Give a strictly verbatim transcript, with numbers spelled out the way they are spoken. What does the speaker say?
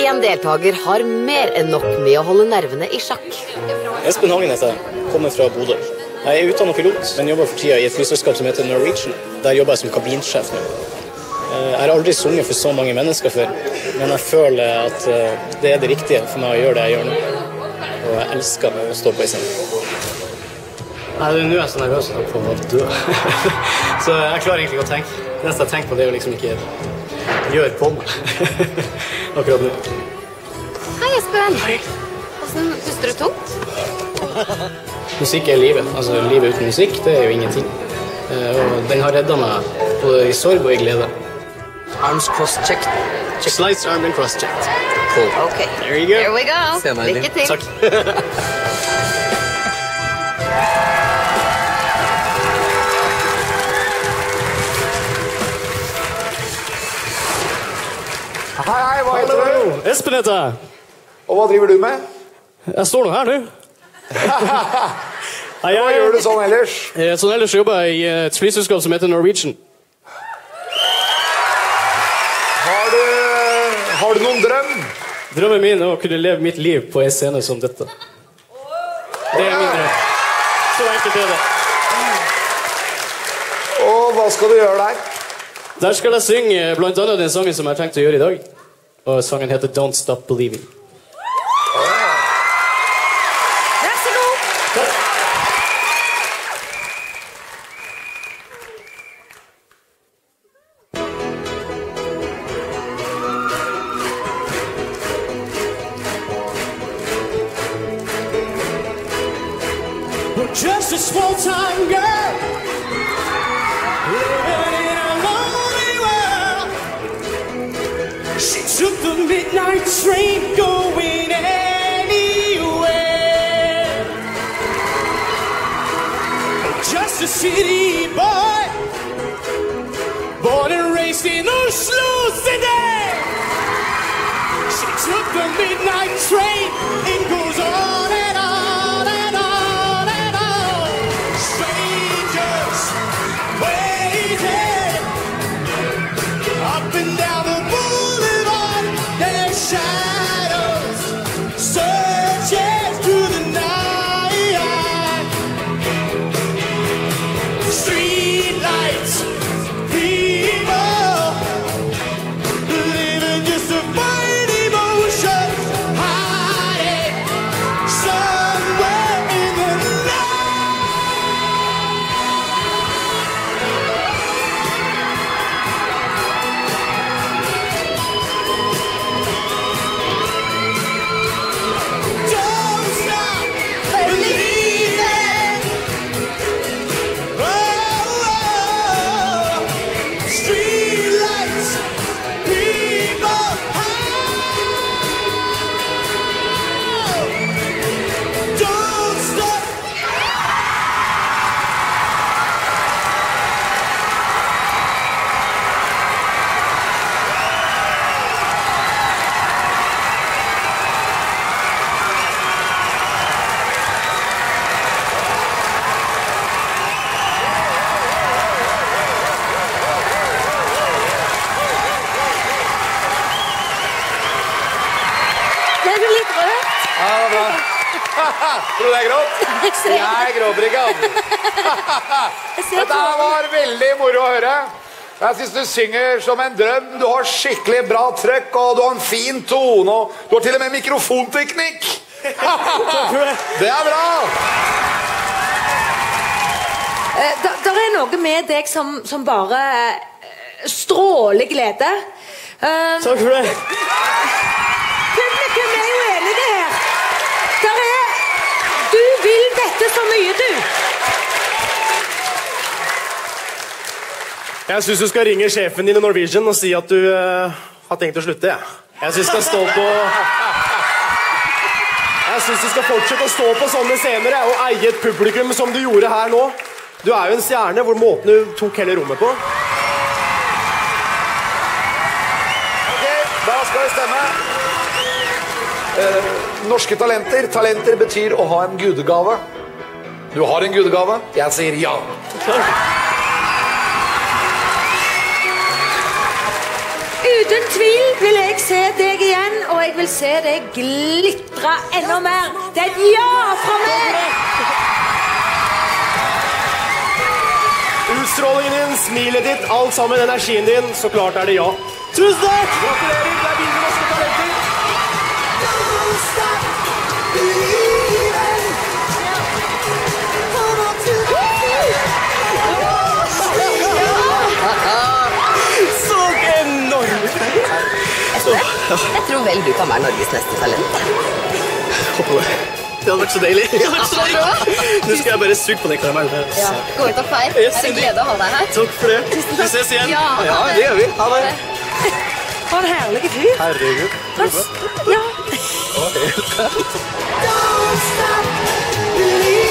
En deltaker har mer enn nok med å holde nervene i sjakk. Espen Hagen heter jeg, kommer fra Bodø. Jeg er utdannet pilot, men jobber for tida i et flyselskap som heter Norwegian. Der jobber jeg som kabinsjef nå. Jeg har aldri sunget for så mange mennesker før, men jeg føler at det er det riktige for meg å gjøre det jeg gjør nå. Og jeg elsker å stå på i scenen. Nei, nå er jeg så nervøs på å dø. Så jeg klarer egentlig ikke å tenke. Det eneste jeg tenker på, det er jo liksom ikke gjøre på meg. Akkurat nå. Hei, Espen. Hei. Hvordan puster du tungt? Musikk er livet. Altså, livet uten musikk, det er jo ingenting. Og den har reddet meg både i sorg og i glede. Arms cross-checked. Check. Slice arm and cross-checked. Cool. Ok, There you go. Here we go. Lykke til. Takk. Hei, hei, hva heter du? Espen heter jeg. Og hva driver du med? Jeg står nå her nå. Hei, Hva gjør du sånn ellers? Sånn ellers jobber jeg i et flyselskap som heter Norwegian. Har du, har du noen drøm? Drømmen min er å kunne leve mitt liv på en scene som dette. Det er min drøm. Så enkelt er det. Og hva skal du gjøre der? Der skal jeg synge blant annet den sangen som jeg har tenkt å gjøre i dag. Og sangen heter Don't Stop Believing. Vær så god. Just a small time girl living in a lonely world. She took the midnight train going anywhere. Just a city boy, born and raised in Oslo City. She took the midnight train and goes on and on and on and on. Strangers waiting up and down the boulevard. Their shadows searching through the night. Street lights, people living just to find emotion, hiding somewhere in the night. Don't stop believing. Oh, oh. Street lights, people, oh. Don't stop. Ble du litt rød? Ja, det var bra. Tror du det er grått? Jeg gråter ikke aldri. Jeg ser Dette her var veldig moro å høre. Jeg synes du synger som en drøm. Du har skikkelig bra trøkk, og du har en fin tone, og du har til og med mikrofonteknikk. Det er bra. Eh, Der der er noe med deg som, som bare eh, stråler glede. Eh, Takk for det. Publikum er jo enige her. Der er Du vil dette så mye, du. Jeg synes du skal ringe sjefen din i Norwegian og si at du eh, har tenkt å slutte. Ja. Jeg synes du skal stå på Jeg synes du skal fortsette å stå på sånne scener ja, og eie et publikum som du gjorde her nå. Du er jo en stjerne hvor måten du tok hele rommet på. Ok, da skal vi stemme. Eh, norske talenter. Talenter betyr å ha en gudegave. Du har en gudegave. Jeg sier ja. Uten uten tvil vil jeg se deg igjen, og jeg vil se deg glitre enda mer. Det er et ja fra meg! Utstrålingen din, smilet ditt, alt sammen, energien din, så klart er det ja. Tusen takk! Gratulerer, det er Bilde Norske Talenter. Så enormt! Jeg tror vel du kan være Norges neste talent. Håper det. Det hadde vært så deilig. Det hadde vært så deilig. Nå skal jeg bare suge på den karamellen. Ja. Gå ut og feir. Det er en glede å ha deg her. Takk for det. Vi ses igjen. Ja, ja, det gjør vi. Ha det. For en herlig fyr. Herregud. Ja. Okay. Don't stop believing.